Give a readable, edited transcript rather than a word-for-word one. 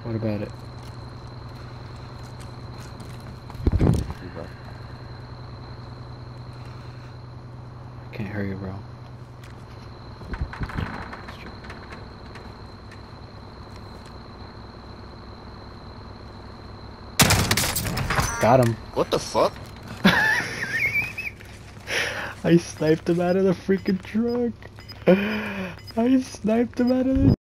What about it? I can't hear you, bro. Got him. What the fuck? I sniped him out of the freaking truck. I sniped him out of the